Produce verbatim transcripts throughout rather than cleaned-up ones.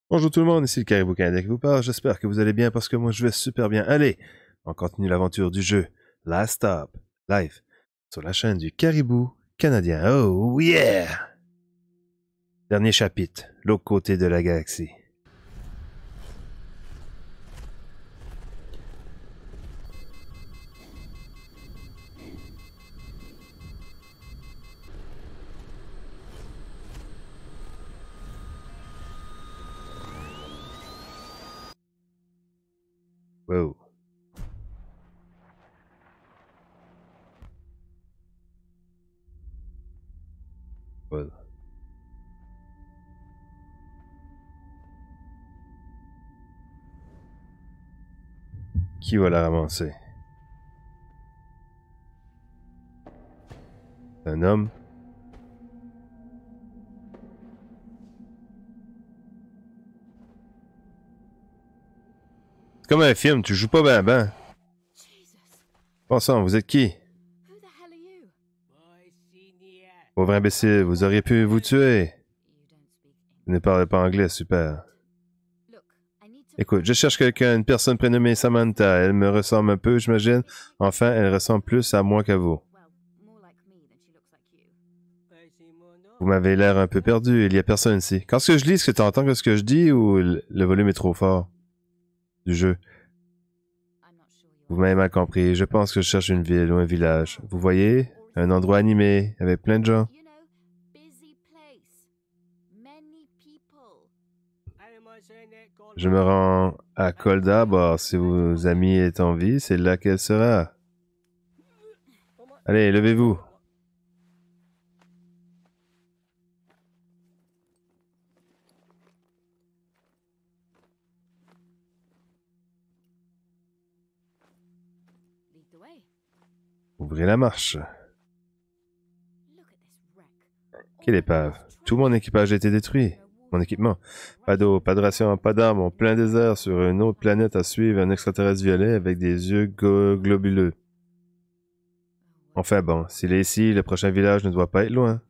Bonjour tout le monde, ici le Caribou Canadien qui vous parle. J'espère que vous allez bien parce que moi je vais super bien. Allez, on continue l'aventure du jeu Last Stop live sur la chaîne du Caribou Canadien. Oh yeah! Dernier chapitre, l'autre côté de la galaxie. Wow. Wow. Qui va la ramasser? Un homme? C'est comme un film, tu joues pas ben ben. Bon sang, vous êtes qui? Pauvre imbécile, vous auriez pu vous tuer. Vous ne parlez pas anglais, super. Écoute, je cherche quelqu'un, une personne prénommée Samantha. Elle me ressemble un peu, j'imagine. Enfin, elle ressemble plus à moi qu'à vous. Vous m'avez l'air un peu perdu, il y a personne ici. Quand ce que je lis, est-ce que tu entends que ce que je dis ou le volume est trop fort du jeu? Vous m'avez mal compris, je pense que je cherche une ville ou un village. Vous voyez? Un endroit animé, avec plein de gens. Je me rends à Coldabor. Si vos amis est en vie, c'est là qu'elle sera. Allez, levez-vous. Ouvrez la marche. Quelle épave. Tout mon équipage a été détruit. Mon équipement. Pas d'eau, pas de ration, pas d'armes, en plein désert sur une autre planète à suivre un extraterrestre violet avec des yeux globuleux. Enfin bon, s'il est ici, le prochain village ne doit pas être loin.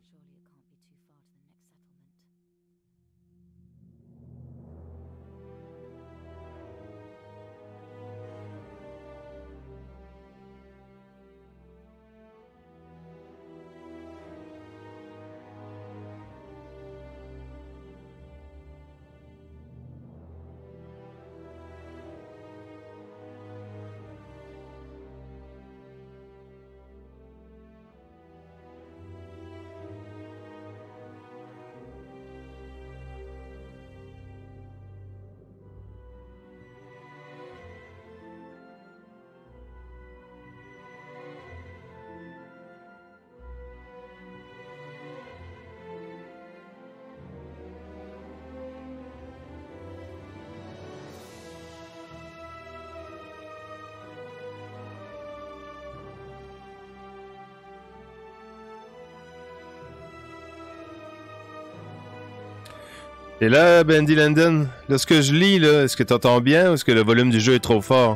Et là, Bendy Landon, là, ce que je lis, là, est-ce que tu entends bien ou est-ce que le volume du jeu est trop fort?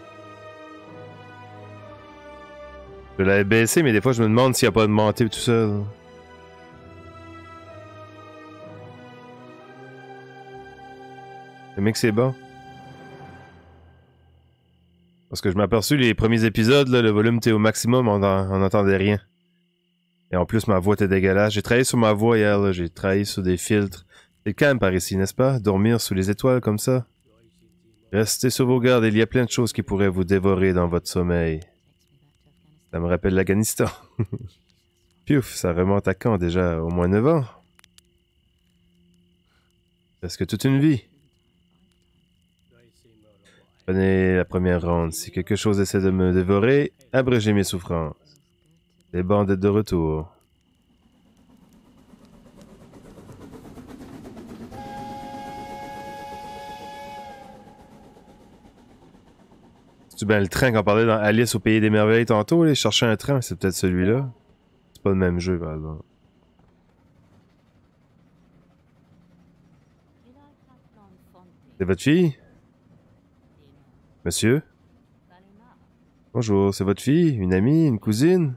Je l'avais baissé, mais des fois, je me demande s'il n'y a pas de montée tout ça. Là. Le mec, c'est bon. Parce que je m'aperçus, les premiers épisodes, là, le volume était au maximum, on n'entendait rien. Et en plus, ma voix était dégueulasse. J'ai travaillé sur ma voix hier, j'ai travaillé sur des filtres. C'est calme par ici, n'est-ce pas? Dormir sous les étoiles comme ça? Restez sur vos gardes, il y a plein de choses qui pourraient vous dévorer dans votre sommeil. Ça me rappelle l'Afghanistan. Piouf, ça remonte à quand déjà? Au moins neuf ans? Presque toute une vie. Prenez la première ronde. Si quelque chose essaie de me dévorer, abrégez mes souffrances. Les bandettes de retour. C'est-tu bien le train qu'on parlait dans Alice au Pays des Merveilles tantôt? Là, chercher un train, c'est peut-être celui-là. C'est pas le même jeu, par exemple. C'est votre fille? Monsieur? Bonjour, c'est votre fille? Une amie? Une cousine?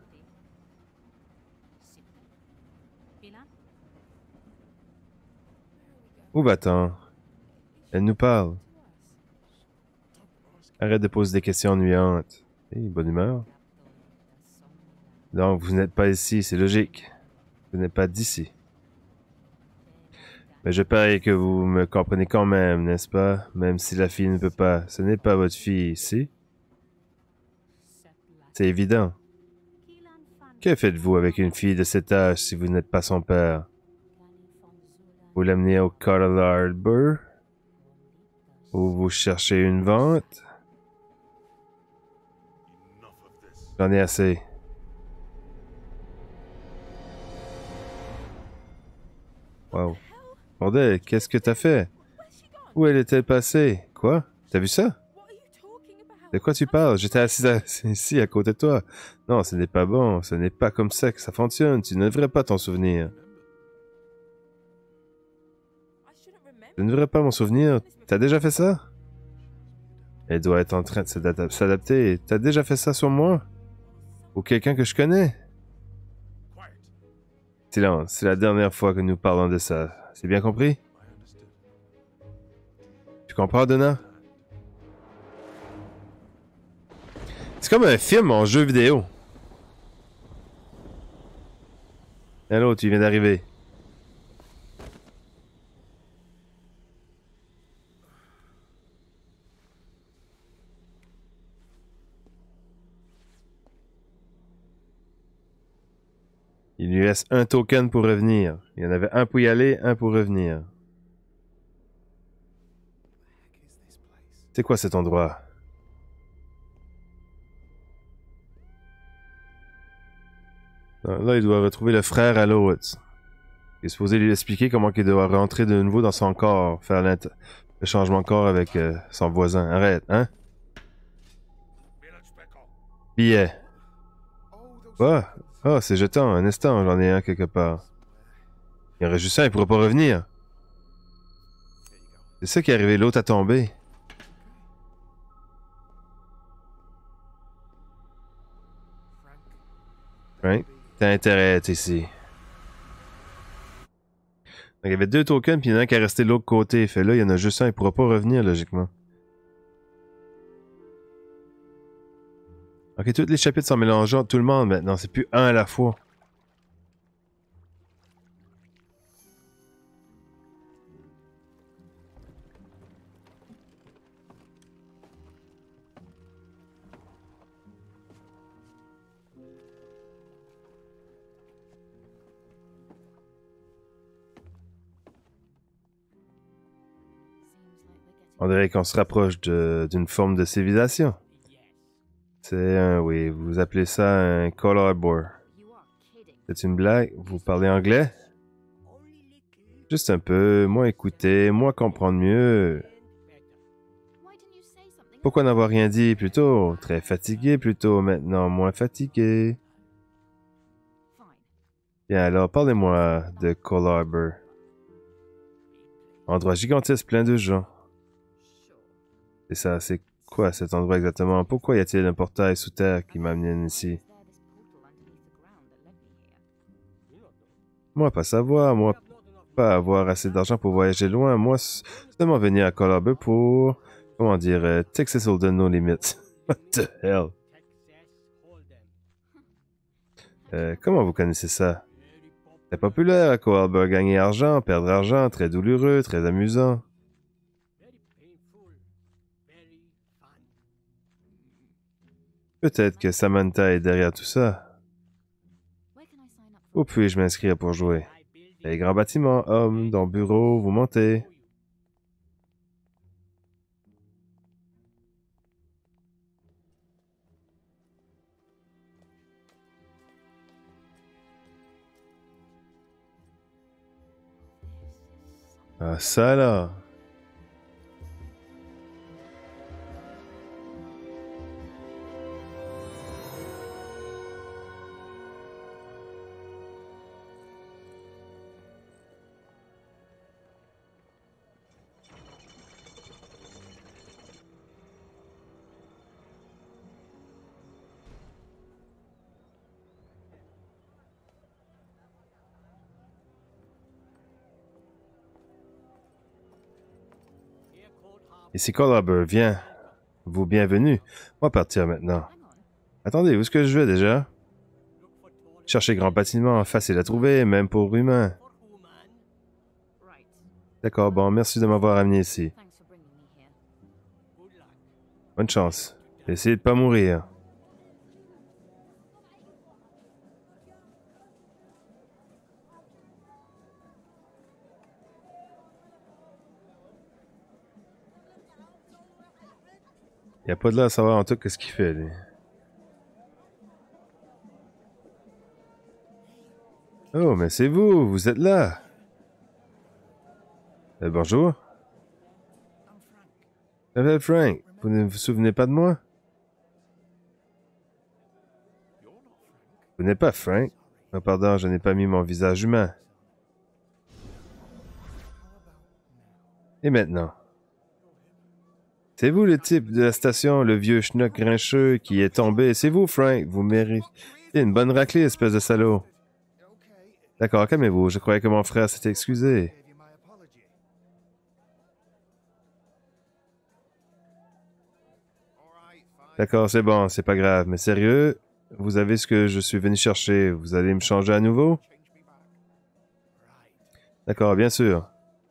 Où va-t-on? Elle nous parle. Arrête de poser des questions ennuyantes. Hé, bonne humeur. Donc, vous n'êtes pas ici, c'est logique. Vous n'êtes pas d'ici. Mais je parie que vous me comprenez quand même, n'est-ce pas? Même si la fille ne peut pas. Ce n'est pas votre fille ici. C'est évident. Que faites-vous avec une fille de cet âge si vous n'êtes pas son père? Vous l'amenez au Coral Harbor? Ou vous cherchez une vente? J'en ai assez. Wow. Bordel, qu'est-ce que t'as fait? Où elle est-elle passée? Quoi? T'as vu ça? De quoi tu parles? J'étais assis à- ici à côté de toi. Non, ce n'est pas bon. Ce n'est pas comme ça que ça fonctionne. Tu ne devrais pas t'en souvenir. Je ne devrais pas m'en souvenir. T'as déjà fait ça? Elle doit être en train de s'adap- s'adapter. T'as déjà fait ça sur moi? Ou quelqu'un que je connais? Silence, c'est la dernière fois que nous parlons de ça. C'est bien compris? Tu comprends, Donna? C'est comme un film en jeu vidéo. Allô, tu viens d'arriver. Il lui reste un token pour revenir. Il y en avait un pour y aller, un pour revenir. C'est quoi cet endroit? Là, il doit retrouver le frère à l'autre. Il est supposé lui expliquer comment il doit rentrer de nouveau dans son corps, faire le changement de corps avec euh, son voisin. Arrête, hein? Billet. Quoi? Ah, c'est jetant, un instant, j'en ai un quelque part. Il y en reste juste un, il pourra pas revenir. C'est ça qui est arrivé, l'autre a tombé. Right? T'as intérêt à être ici. Donc, il y avait deux tokens, puis il y en a un qui est resté de l'autre côté. Fait là, il y en a juste un, il pourra pas revenir, logiquement. Ok, tous les chapitres sont mélangés entre tout le monde maintenant. C'est plus un à la fois. On dirait qu'on se rapproche d'une forme de civilisation. C'est un, oui, vous appelez ça un Coal Harbor. C'est une blague? Vous parlez anglais? Juste un peu, moi écouter, moi comprendre mieux. Pourquoi n'avoir rien dit plus tôt? Très fatigué plutôt, maintenant moins fatigué. Bien alors, parlez-moi de Coal Harbor. Endroit gigantesque plein de gens. C'est ça, c'est quoi cet endroit exactement? Pourquoi y a-t-il un portail sous terre qui m'amène ici? Moi, pas savoir, moi, pas avoir assez d'argent pour voyager loin, moi, seulement venir à Coal Harbor pour, comment dire, euh, Texas Hold'em no limits. What the hell? Euh, comment vous connaissez ça? Très populaire à Coal Harbor, gagner argent, perdre argent, très douloureux, très amusant. Peut-être que Samantha est derrière tout ça. Où puis-je m'inscrire pour jouer? Les grands bâtiments, hommes, dans bureau, vous montez. Ah, ça là! Ici Collarber, viens. Vous bienvenue. On va partir maintenant. Attendez, où est-ce que je vais déjà? Chercher grand bâtiment, facile à trouver, même pour humains. D'accord, bon, merci de m'avoir amené ici. Bonne chance. Essayez de pas mourir. Il a pas de là à savoir en tout qu'est-ce qu'il fait, lui. Oh, mais c'est vous, vous êtes là. Euh, bonjour. Je m'appelle Frank. Vous ne vous souvenez pas de moi? Vous n'êtes pas Frank? Oh, pardon, je n'ai pas mis mon visage humain. Et maintenant? C'est vous le type de la station, le vieux schnock grincheux qui est tombé. C'est vous, Frank. Vous méritez une bonne raclée, espèce de salaud. D'accord, calmez-vous. Je croyais que mon frère s'était excusé. D'accord, c'est bon, c'est pas grave. Mais sérieux, vous avez ce que je suis venu chercher. Vous allez me changer à nouveau? D'accord, bien sûr.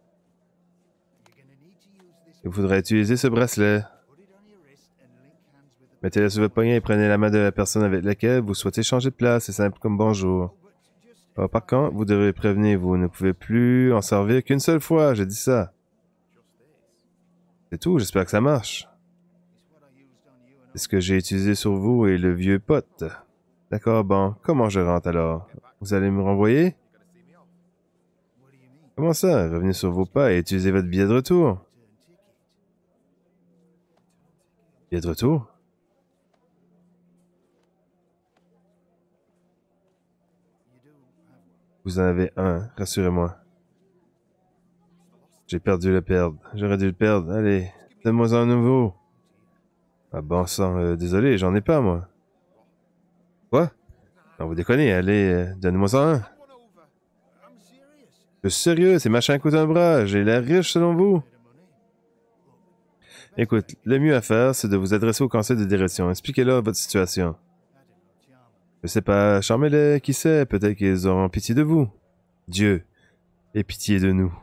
Il faudrait utiliser ce bracelet. Mettez-le sur votre poignet et prenez la main de la personne avec laquelle vous souhaitez changer de place. C'est simple comme bonjour. Oh, par contre, vous devez prévenir, vous ne pouvez plus en servir qu'une seule fois, j'ai dit ça. C'est tout, j'espère que ça marche. C'est ce que j'ai utilisé sur vous et le vieux pote. D'accord, bon, comment je rentre alors? Vous allez me renvoyer? Comment ça? Revenez sur vos pas et utilisez votre billet de retour. Billet de retour? Vous en avez un, rassurez-moi. J'ai perdu le perdre. J'aurais dû le perdre. Allez, donne-moi un nouveau. Ah bon sang, euh, désolé, j'en ai pas, moi. Quoi? Non, vous déconnez, allez, euh, donne-moi un. Je suis sérieux, ces machins coûtent un bras. J'ai l'air riche selon vous. Écoute, le mieux à faire, c'est de vous adresser au conseil de direction. Expliquez-leur votre situation. Je sais pas, charmez-les, qui sait, peut-être qu'ils auront pitié de vous. Dieu, aie pitié de nous.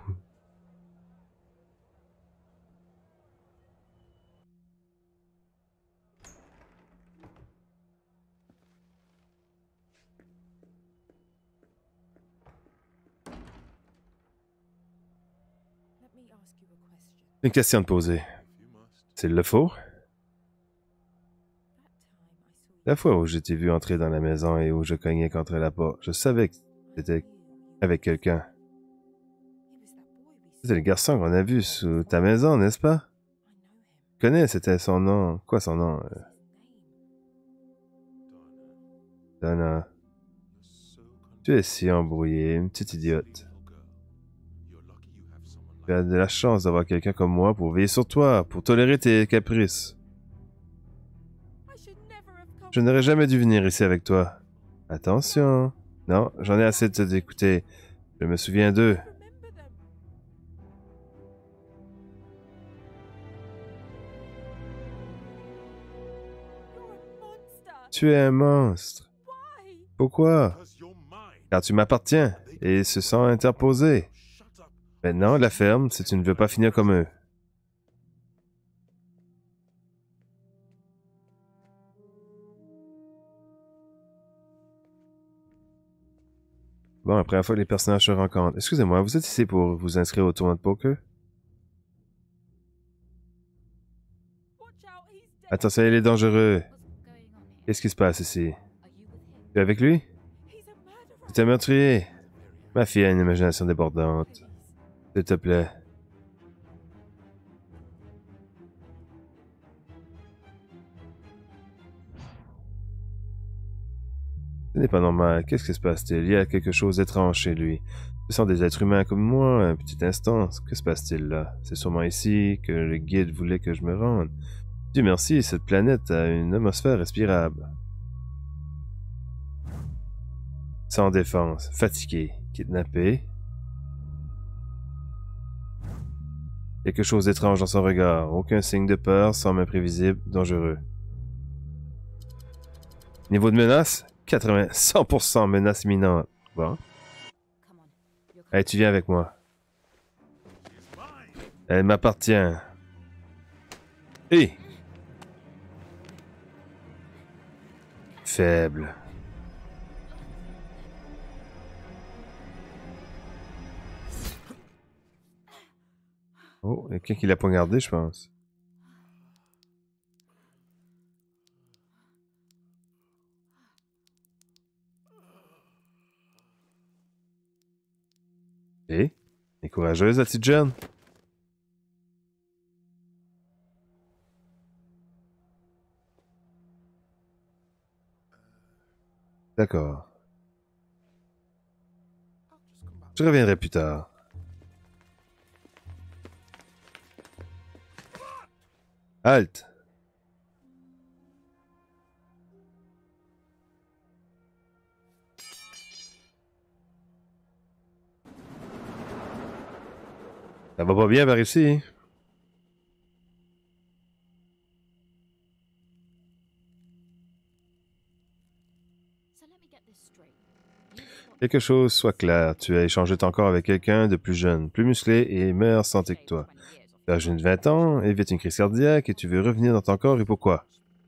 Une question de poser. S'il le faut? La fois où je t'ai vu entrer dans la maison et où je cognais contre la porte, je savais que c'était avec quelqu'un. C'était le garçon qu'on a vu sous ta maison, n'est-ce pas? Je connais, c'était son nom. Quoi son nom? euh? Donna. Tu es si embrouillée, une petite idiote. Tu as de la chance d'avoir quelqu'un comme moi pour veiller sur toi, pour tolérer tes caprices. Je n'aurais jamais dû venir ici avec toi. Attention. Non, j'en ai assez de t'écouter. Je me souviens d'eux. Tu es un monstre. Pourquoi? Car tu m'appartiens, et ils se sont interposés. Maintenant, la ferme si tu ne veux pas finir comme eux. Bon, la première fois que les personnages se rencontrent. Excusez-moi, vous êtes ici pour vous inscrire au tournoi de poker? Attention, il est dangereux. Qu'est-ce qui se passe ici? Tu es avec lui? C'est un meurtrier. Ma fille a une imagination débordante. S'il te plaît. Ce n'est pas normal. Qu'est-ce qui se passe-t-il? Il y a quelque chose d'étrange chez lui. Ce sont des êtres humains comme moi, un petit instant. Que se passe-t-il là? C'est sûrement ici que le guide voulait que je me rende. Dieu merci, cette planète a une atmosphère respirable. Sans défense, fatigué, kidnappé. Quelque chose d'étrange dans son regard. Aucun signe de peur, semble imprévisible, dangereux. Niveau de menace? quatre-vingts, cent pour cent menace imminente. Bon. Allez, tu viens avec moi. Elle m'appartient. Hé! Faible. Oh, il y a quelqu'un qui l'a poignardé, je pense. Et? Elle est courageuse, la petite jeune? D'accord. Je reviendrai plus tard. Halte! Ça va pas bien par ici? Quelque chose soit clair. Tu as échangé ton corps avec quelqu'un de plus jeune, plus musclé et meilleure santé que toi. Tu as jeune de vingt ans, évite une crise cardiaque et tu veux revenir dans ton corps et pourquoi?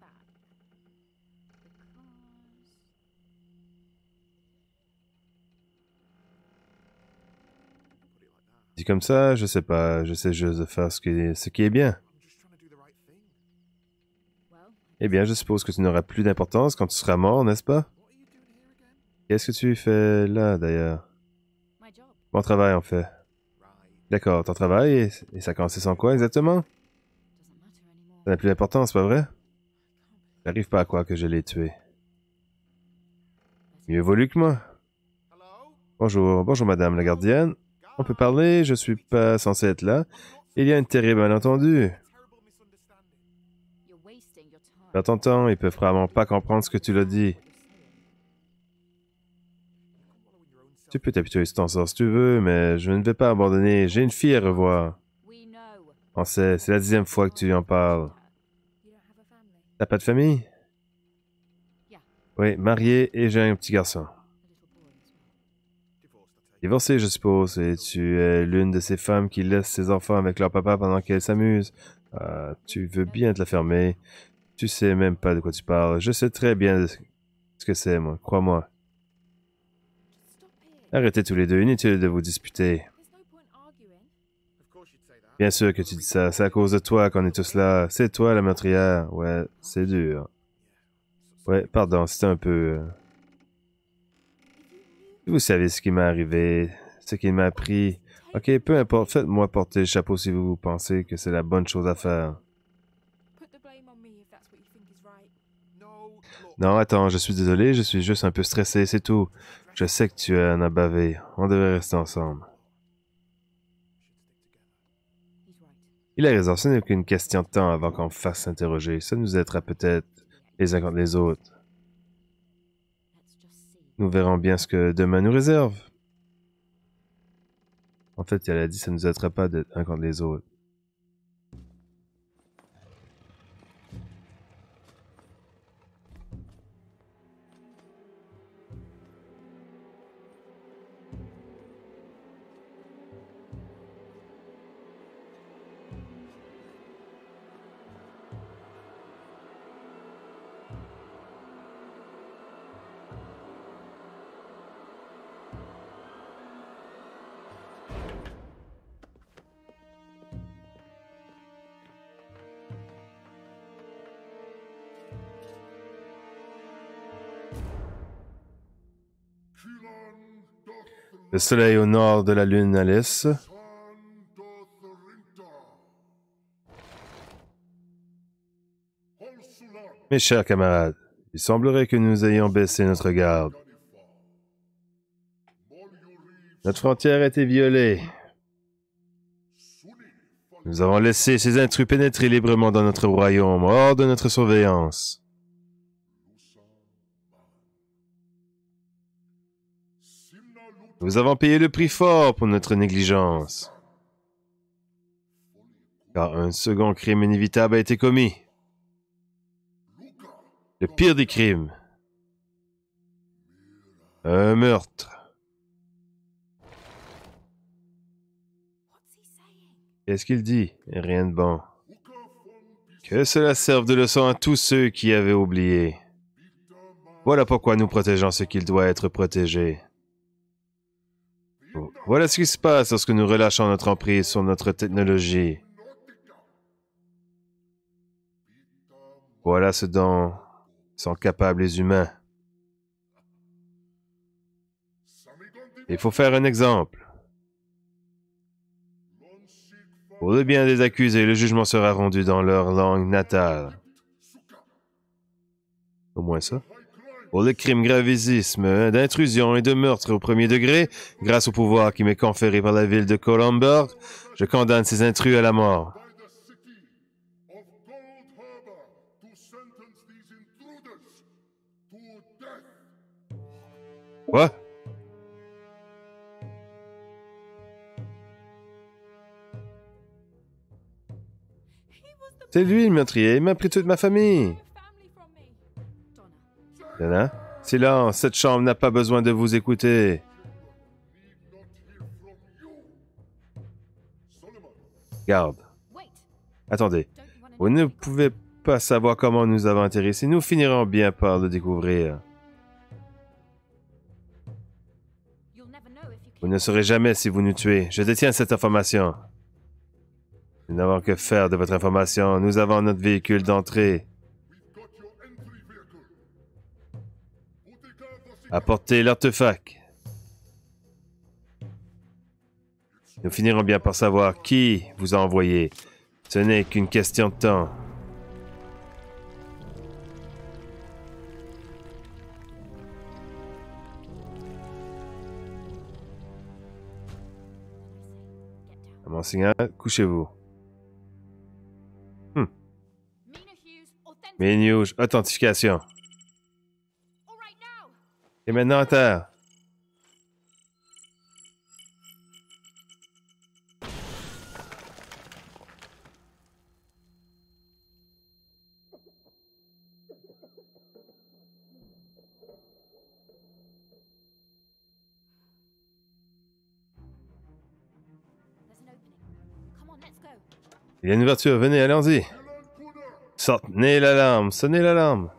Dit comme ça, je sais pas, j'essaie juste de faire ce qui est, ce qui est bien. Eh bien, je suppose que tu n'auras plus d'importance quand tu seras mort, n'est-ce pas? Qu'est-ce que tu fais là, d'ailleurs? Mon travail, en fait. D'accord, ton travail, et, et ça consiste en quoi exactement? Ça n'a plus d'importance, pas vrai? J'arrive pas à croire que je l'ai tué. Mieux vaut que moi. Bonjour, bonjour madame la gardienne. On peut parler, je suis pas censé être là. Il y a une terrible malentendu. Perds ton temps, ils peuvent vraiment pas comprendre ce que tu l'as dit. Tu peux t'habituer sur ton sort si tu veux, mais je ne vais pas abandonner. J'ai une fille à revoir. On sait, c'est la dixième fois que tu en parles. T'as pas de famille? Oui, marié et j'ai un petit garçon. Divorcé, je suppose, et tu es l'une de ces femmes qui laissent ses enfants avec leur papa pendant qu'elles s'amusent. Ah, tu veux bien te la fermer. Tu sais même pas de quoi tu parles. Je sais très bien ce que c'est, moi. Crois-moi. Arrêtez tous les deux. Inutile de vous disputer. Bien sûr que tu dis ça. C'est à cause de toi qu'on est tous là. C'est toi la meurtrière. Ouais, c'est dur. Ouais, pardon, c'était un peu... euh, Vous savez ce qui m'est arrivé, ce qu'il m'a appris. Ok, peu importe, faites-moi porter le chapeau si vous pensez que c'est la bonne chose à faire. Non, attends, je suis désolé, je suis juste un peu stressé, c'est tout. Je sais que tu en as bavé. On devrait rester ensemble. Il a raison, ce n'est qu'une question de temps avant qu'on me fasse s'interroger. Ça nous aidera peut-être les uns contre les autres. Nous verrons bien ce que demain nous réserve. En fait, elle a dit que ça ne nous aidera pas d'être un contre les autres. Le soleil au nord de la lune Alice. Mes chers camarades, il semblerait que nous ayons baissé notre garde. Notre frontière a été violée. Nous avons laissé ces intrus pénétrer librement dans notre royaume, hors de notre surveillance. Nous avons payé le prix fort pour notre négligence. Car un second crime inévitable a été commis. Le pire des crimes. Un meurtre. Qu'est-ce qu'il dit? Rien de bon. Que cela serve de leçon à tous ceux qui avaient oublié. Voilà pourquoi nous protégeons ce qu'il doit être protégé. Voilà ce qui se passe lorsque nous relâchons notre emprise sur notre technologie. Voilà ce dont sont capables les humains. Il faut faire un exemple. Pour le bien des accusés, le jugement sera rendu dans leur langue natale. Au moins ça. Pour les crimes gravisismes, d'intrusion et de meurtre au premier degré, grâce au pouvoir qui m'est conféré par la ville de Colomberg, je condamne ces intrus à la mort. Quoi? C'est lui le meurtrier, il m'a pris toute ma famille. Donna, silence, cette chambre n'a pas besoin de vous écouter. Garde. Attendez, vous ne pouvez pas savoir comment nous avons atterri ici. Nous finirons bien par le découvrir. Vous ne saurez jamais si vous nous tuez. Je détiens cette information. Nous n'avons que faire de votre information. Nous avons notre véhicule d'entrée. Apportez l'artefact. Nous finirons bien par savoir qui vous a envoyé. Ce n'est qu'une question de temps. À mon signal, couchez-vous. Hmm. Minouche, authentification. Et maintenant à terre. Il y a une ouverture, venez, allons-y. Sortez l'alarme, sonnez l'alarme.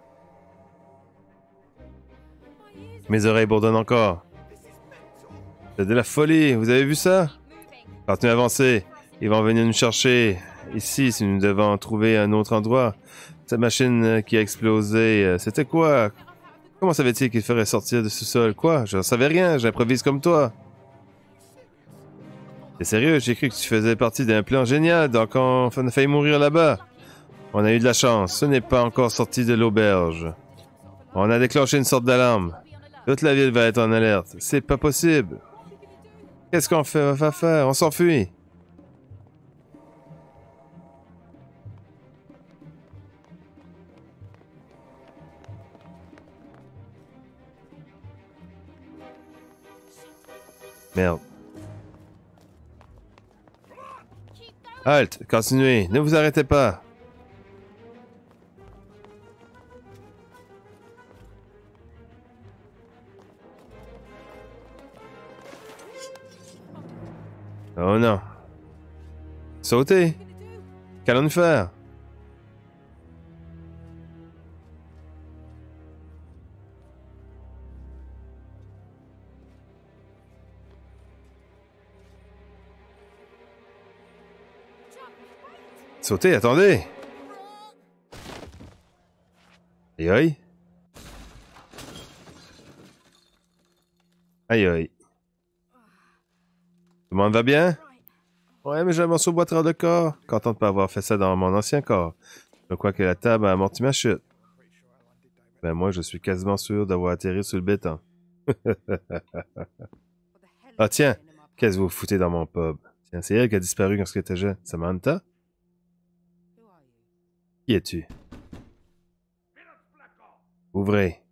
Mes oreilles bourdonnent encore. C'est de la folie, vous avez vu ça? Continuez à avancer, ils vont venir nous chercher. Ici, si nous devons trouver un autre endroit. Cette machine qui a explosé, c'était quoi? Comment savait-il qu'il ferait sortir de sous-sol? Quoi? Je n'en savais rien, j'improvise comme toi. T'es sérieux? J'ai cru que tu faisais partie d'un plan génial, donc on a failli mourir là-bas. On a eu de la chance, ce n'est pas encore sorti de l'auberge. On a déclenché une sorte d'alarme. Toute la ville va être en alerte. C'est pas possible. Qu'est-ce qu'on fait, va faire? On s'enfuit. Merde. Halt, continuez, ne vous arrêtez pas. Oh non. Sautez. Qu'allons-nous faire? Sautez, attendez. Aïe aïe. Aïe aïe. Tout le monde va bien? Ouais, mais j'ai un morceau boîtier de corps. Content de pas avoir fait ça dans mon ancien corps. Je crois que la table a amorti ma chute. Ben moi, je suis quasiment sûr d'avoir atterri sur le béton. Ah tiens, qu'est-ce que vous foutez dans mon pub? Tiens, c'est elle qui a disparu quand j'étais jeune. Samantha? Qui es-tu? Ouvrez.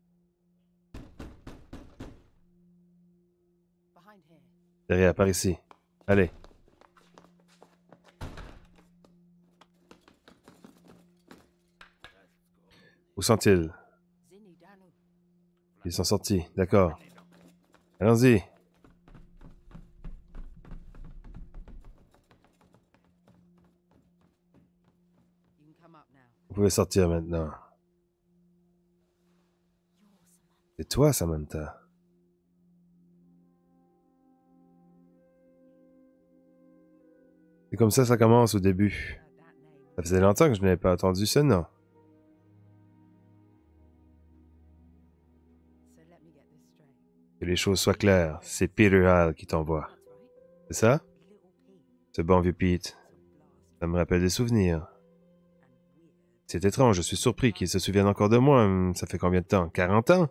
Derrière, par ici. Allez. Où sont-ils? Ils sont sortis, d'accord. Allons-y. Vous pouvez sortir maintenant. C'est toi, Samantha. C'est comme ça ça commence au début. Ça faisait longtemps que je n'avais pas entendu ce nom. Que les choses soient claires, c'est Peter Hall qui t'envoie. C'est ça? Ce bon vieux Pete. Ça me rappelle des souvenirs. C'est étrange, je suis surpris qu'il se souvienne encore de moi. Ça fait combien de temps? quarante ans?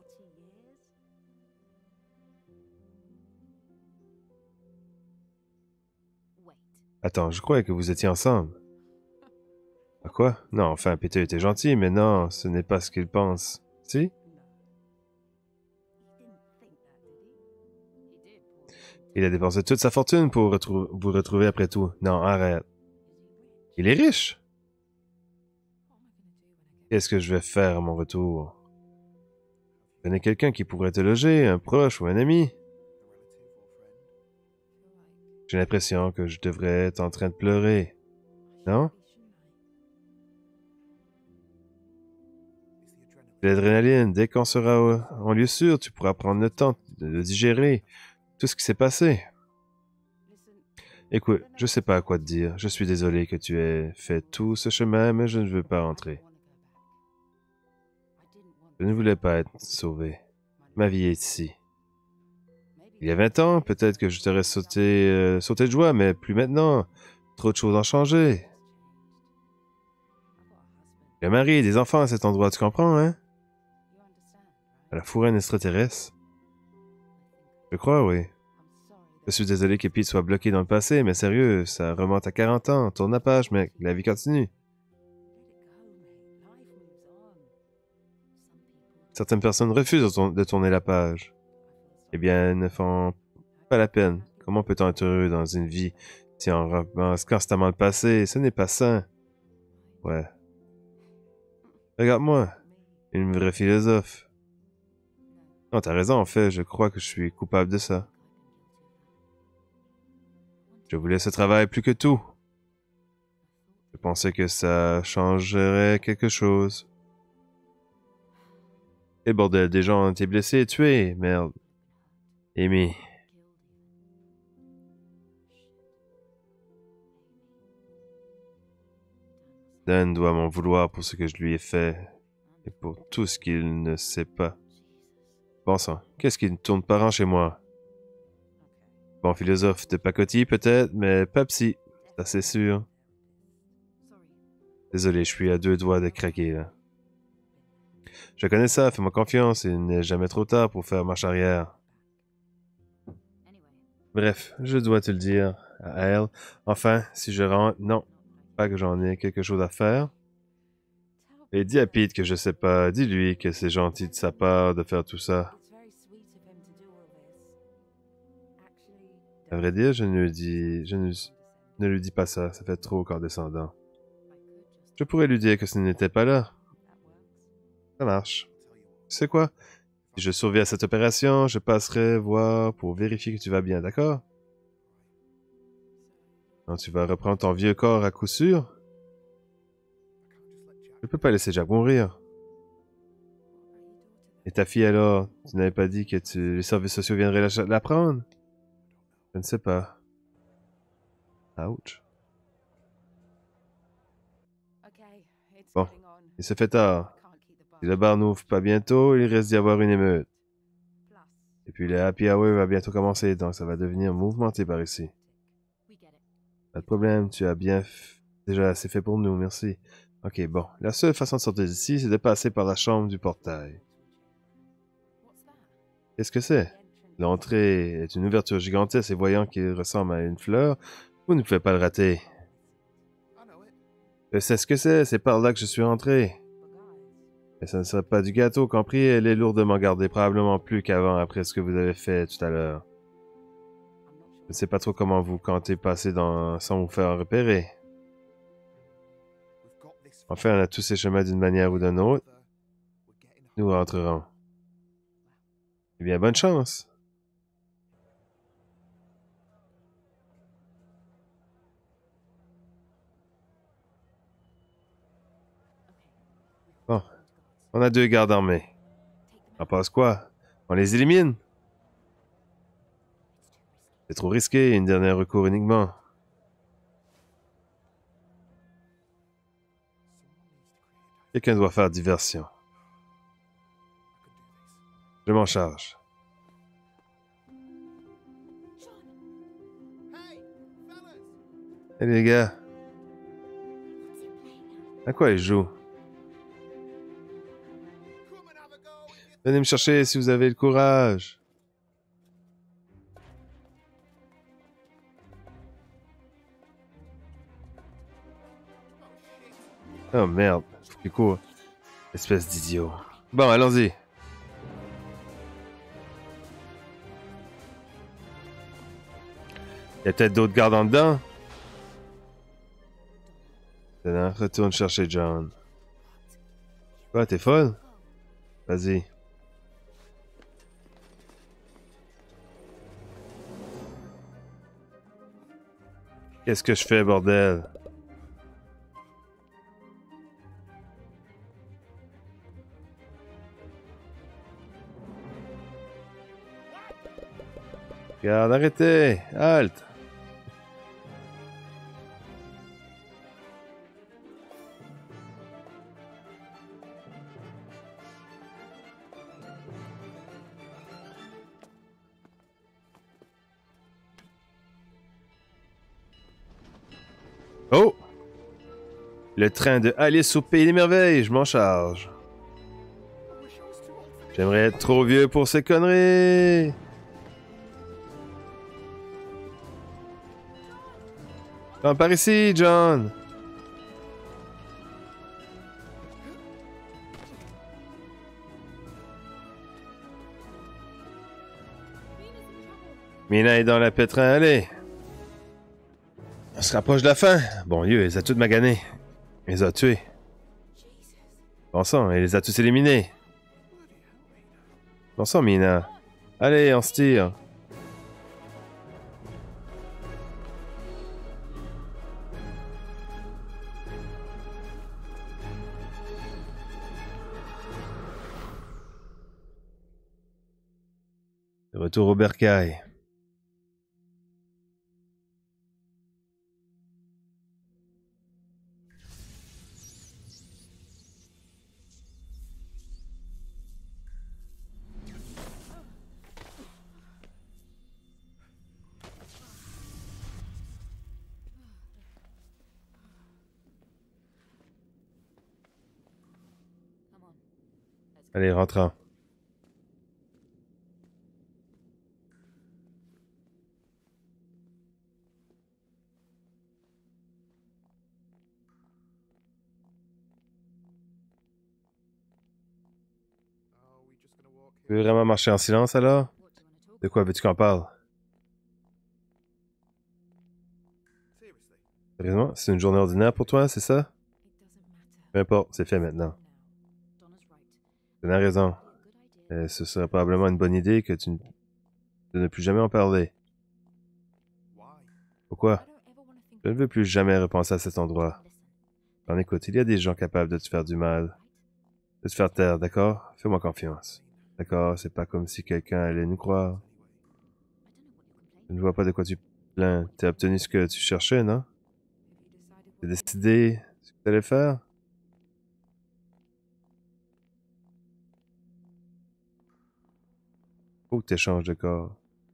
Attends, je croyais que vous étiez ensemble. À quoi? Non, enfin, Peter était gentil, mais non, ce n'est pas ce qu'il pense. Si? Il a dépensé toute sa fortune pour retrou- vous retrouver après tout. Non, arrête. Il est riche. Qu'est-ce que je vais faire à mon retour? Connais quelqu'un qui pourrait te loger, un proche ou un ami? J'ai l'impression que je devrais être en train de pleurer. Non? L'adrénaline, dès qu'on sera en lieu sûr, tu pourras prendre le temps de le digérer. Tout ce qui s'est passé. Écoute, je sais pas à quoi te dire. Je suis désolé que tu aies fait tout ce chemin, mais je ne veux pas rentrer. Je ne voulais pas être sauvé. Ma vie est ici. Il y a vingt ans, peut-être que je t'aurais sauté, euh, sauté de joie, mais plus maintenant. Trop de choses ont changé. J'ai un mari et des enfants à cet endroit, tu comprends, hein? À la fourraine extraterrestre. Je crois, oui. Je suis désolé que Pete soit bloqué dans le passé, mais sérieux, ça remonte à quarante ans. Tourne la page, mec. La vie continue. Certaines personnes refusent de, tour- de tourner la page. Eh bien, elles ne font pas la peine. Comment peut-on être heureux dans une vie si on recommence constamment le passé? Ce n'est pas sain. Ouais. Regarde-moi. Une vraie philosophe. Non, t'as raison, en fait, je crois que je suis coupable de ça. Je voulais ce travail plus que tout. Je pensais que ça changerait quelque chose. Et bordel, des gens ont été blessés et tués, merde. Amy. Dan doit m'en vouloir pour ce que je lui ai fait, et pour tout ce qu'il ne sait pas. Bon sang, qu'est-ce qui ne tourne pas rond chez moi? Bon philosophe de pacotille peut-être, mais pas psy, ça c'est sûr. Désolé, je suis à deux doigts de craquer, là. Je connais ça, fais-moi confiance, il n'est jamais trop tard pour faire marche arrière. Bref, je dois te le dire à elle. Enfin, si je rentre, non, pas que j'en ai quelque chose à faire. Et dis à Pete que je sais pas, dis-lui que c'est gentil de sa part de faire tout ça. À vrai dire, je ne lui dis, je ne, ne lui dis pas ça, ça fait trop condescendant. Je pourrais lui dire que ce n'était pas là. Ça marche. Tu sais quoi? Si je survis à cette opération, je passerai voir pour vérifier que tu vas bien, d'accord? Non, tu vas reprendre ton vieux corps à coup sûr? Je peux pas laisser Jack mourir. Et ta fille alors? Tu n'avais pas dit que tu... les services sociaux viendraient la, la prendre? Je ne sais pas. Ouch. Bon, il se fait tard. Si le bar n'ouvre pas bientôt, il risque d'y avoir une émeute. Et puis le happy hour va bientôt commencer, donc ça va devenir mouvementé par ici. Pas de problème, tu as bien f- déjà assez fait pour nous, merci. Ok, bon. La seule façon de sortir d'ici, c'est de passer par la chambre du portail. Qu'est-ce que c'est? L'entrée est une ouverture gigantesque et voyant qu'il ressemble à une fleur, vous ne pouvez pas le rater. Je sais ce que c'est, c'est par là que je suis entré. Mais ça ne serait pas du gâteau, compris, elle est lourdement gardée, probablement plus qu'avant après ce que vous avez fait tout à l'heure. Je ne sais pas trop comment vous comptez passer dans sans vous faire repérer. Enfin, on a tous ces chemins d'une manière ou d'une autre. Nous rentrerons. Eh bien, bonne chance. Bon, on a deux gardes armés. On passe quoi? On les élimine? C'est trop risqué, une dernière recours uniquement. Quelqu'un doit faire diversion. Je m'en charge. Hé hey, les gars. À quoi ils jouent? Venez me chercher si vous avez le courage. Oh merde, faut qu'il court. Espèce d'idiot. Bon, allons-y. Il y a peut-être d'autres gardes en dedans. Maintenant, retourne chercher John. Quoi, t'es folle? Vas-y. Qu'est-ce que je fais, bordel? Regarde, arrêtez! Halte! Oh! Le train de Alice au Pays des Merveilles, je m'en charge. J'aimerais être trop vieux pour ces conneries! Viens par ici, John! Mina est dans la pétrin, allez! On se rapproche de la fin. Bon Dieu, elle les a toutes maganés. Elle les a tués. Bon sang, elle les a tous éliminés. Bon sang, Mina. Allez, on se tire. De retour au bercail. Allez, rentrons. Tu veux vraiment marcher en silence alors? De quoi veux-tu qu'on parle? Sérieusement, c'est une journée ordinaire pour toi, c'est ça? Peu importe, c'est fait maintenant. Tu as raison. Et ce serait probablement une bonne idée que tu ne... de ne plus jamais en parler. Pourquoi? Je ne veux plus jamais repenser à cet endroit. En écoute, il y a des gens capables de te faire du mal. De te faire taire, d'accord? Fais-moi confiance. D'accord, c'est pas comme si quelqu'un allait nous croire. Je ne vois pas de quoi tu plains. T'as obtenu ce que tu cherchais, non? T'as décidé ce que t'allais faire? Faut que t'échanges de corps.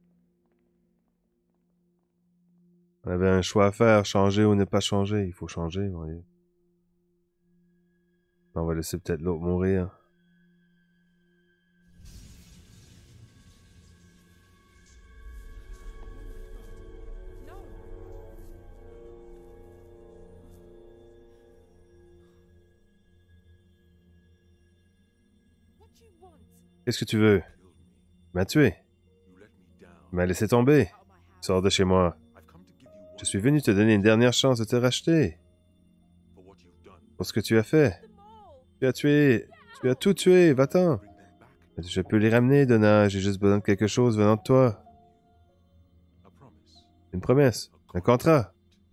On avait un choix à faire, changer ou ne pas changer. Il faut changer, voyez. On va laisser peut-être l'autre mourir. Qu'est-ce que tu veux? Tu m'as tué. Tu m'as laissé tomber. Sors de chez moi. Je suis venu te donner une dernière chance de te racheter. Pour ce que tu as fait. Tu as tué Tu as tout tué, va-t'en. Je peux les ramener, Donna. J'ai juste besoin de quelque chose venant de toi. Une promesse. Un contrat.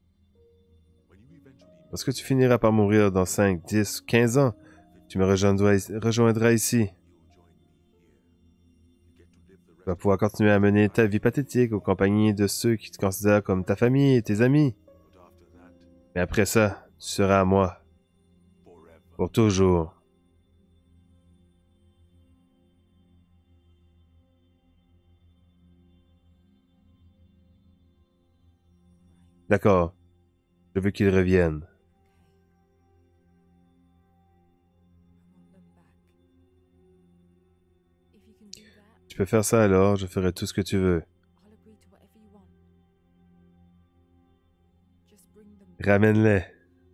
Lorsque tu finiras par mourir dans cinq, dix, quinze ans, tu me rejoindras, rejoindras ici. Tu vas pouvoir continuer à mener ta vie pathétique aux compagnies de ceux qui te considèrent comme ta famille et tes amis. Mais après ça, tu seras à moi. Pour toujours. D'accord. Je veux qu'ils reviennent. Tu peux faire ça alors, je ferai tout ce que tu veux. Ramène-les.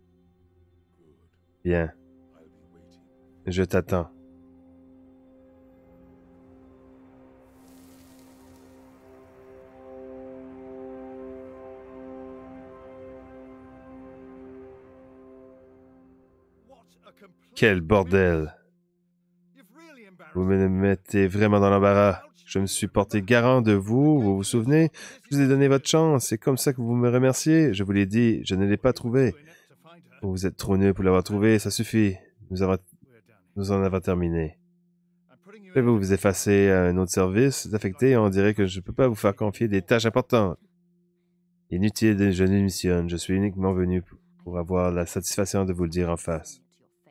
Bien. Je t'attends. Quel bordel! Vous me mettez vraiment dans l'embarras. Je me suis porté garant de vous, vous vous souvenez? Je vous ai donné votre chance, c'est comme ça que vous me remerciez. Je vous l'ai dit, je ne l'ai pas trouvé. Vous êtes trop nul pour l'avoir trouvé, ça suffit. Nous, avons... Nous en avons terminé. Pouvez-vous vous effacer à un autre service d'affecté? On dirait que je ne peux pas vous faire confier des tâches importantes. Inutile, je démissionne. Je suis uniquement venu pour avoir la satisfaction de vous le dire en face.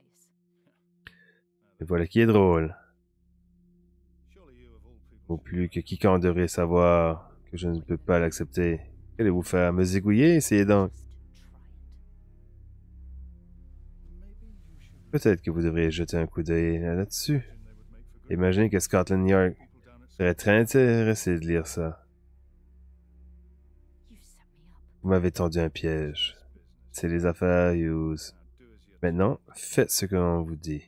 Et voilà qui est drôle. Au plus que quiconque devrait savoir que je ne peux pas l'accepter. Qu'allez-vous faire? Me zigouiller? Essayez donc. Peut-être que vous devriez jeter un coup d'œil là-dessus. Imaginez que Scotland Yard serait très intéressé de lire ça. Vous m'avez tendu un piège. C'est les affaires, Hughes. Maintenant, faites ce que l'on vous dit.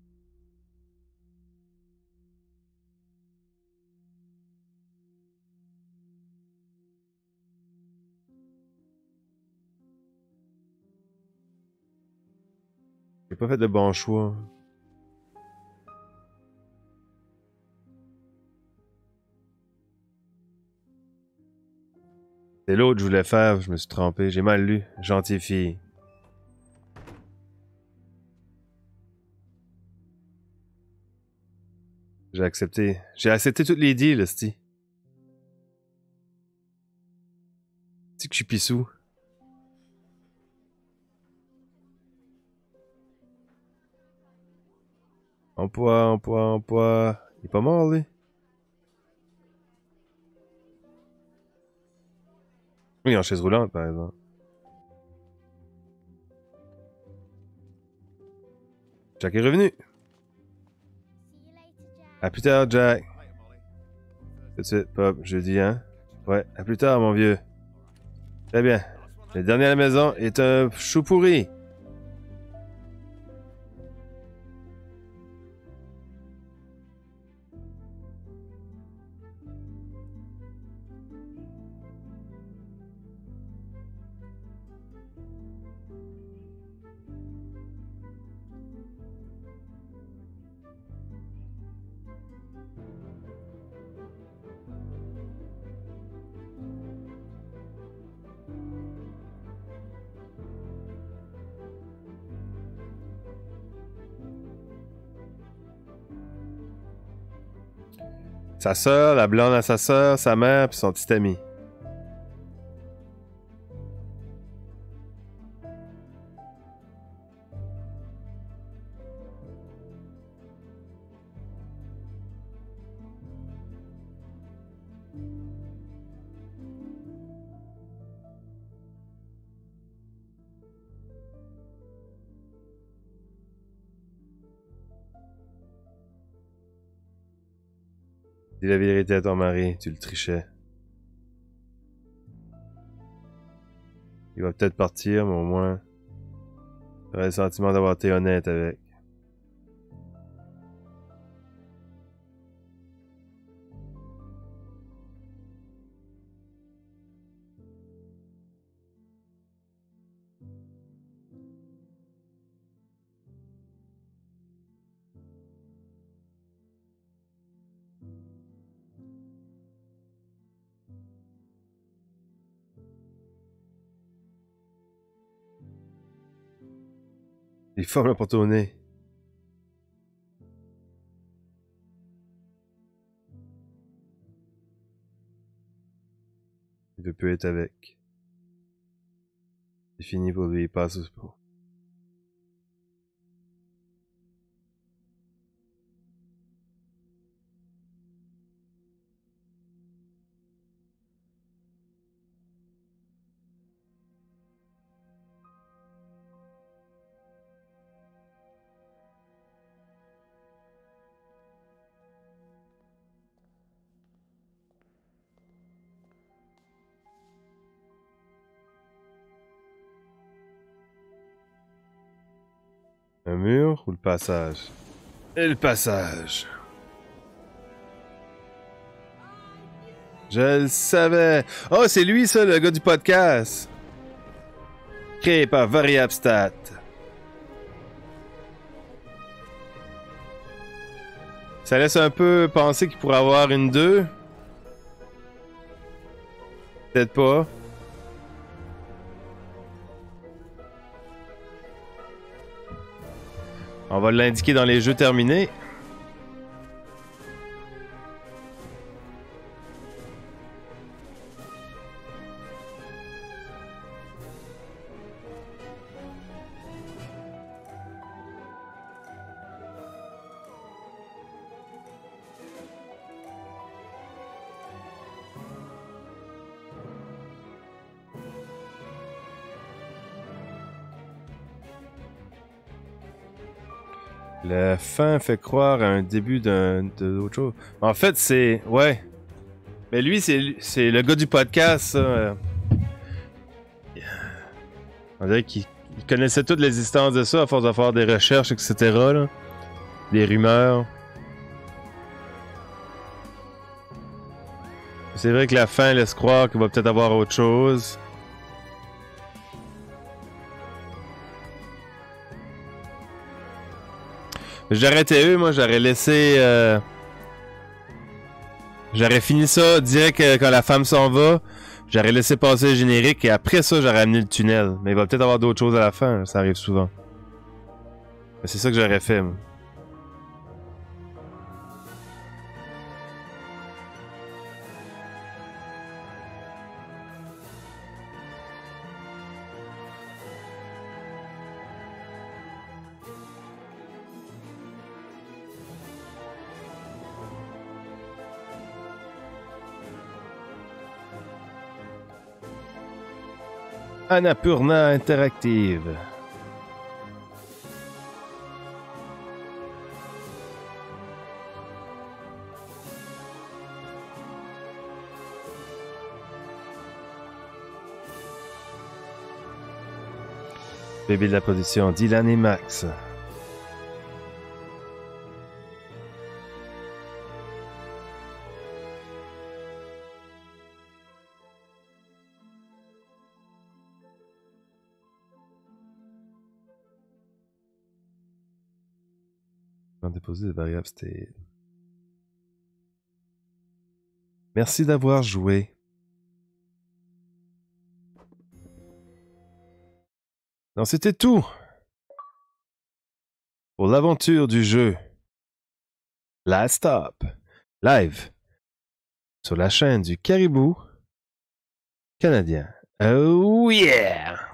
J'ai pas fait de bon choix. C'est l'autre que je voulais faire, je me suis trompé. J'ai mal lu. Gentille fille. J'ai accepté. J'ai accepté toutes les deals, sti. C'est que je suis pissou. Emploi, emploi, emploi. Il est pas mort, lui? Oui, il est en chaise roulante, par exemple. Jack est revenu. À plus tard, Jack. Tout de suite, Pop, jeudi, hein? Ouais, à plus tard, mon vieux. Très bien. Le dernier à la maison est un chou pourri. Sa sœur, la blonde à sa sœur, sa mère, puis son petit ami. Dis la vérité à ton mari, tu le trichais. Il va peut-être partir, mais au moins, tu aurais le sentiment d'avoir été honnête avec. Il forme le porte au nez. Il veut plus être avec. C'est fini pour lui, il passe au sport. Un mur ou le passage? Et le passage. Je le savais. Oh, c'est lui, ça, le gars du podcast. Créé par VariableStat. Ça laisse un peu penser qu'il pourrait avoir une deux. Peut-être pas. On va l'indiquer dans les jeux terminés. La fin fait croire à un début d'un d'autre chose. En fait, c'est... Ouais. Mais lui, c'est c'est le gars du podcast, ça. On dirait qu'il il connaissait toute l'existence de ça à force de faire des recherches, et cetera. Là. Des rumeurs. C'est vrai que la fin laisse croire qu'il va peut-être avoir autre chose. J'aurais été eux, moi, j'aurais laissé... Euh... J'aurais fini ça direct euh, quand la femme s'en va. J'aurais laissé passer le générique et après ça, j'aurais amené le tunnel. Mais il va peut-être avoir d'autres choses à la fin, ça arrive souvent. Mais c'est ça que j'aurais fait, moi. Annapurna Interactive. Bébé de la production, Dylan et Max. Déposer des variables, c'était... Merci d'avoir joué. Non, c'était tout pour l'aventure du jeu Last Stop live sur la chaîne du Caribou canadien. Oh yeah!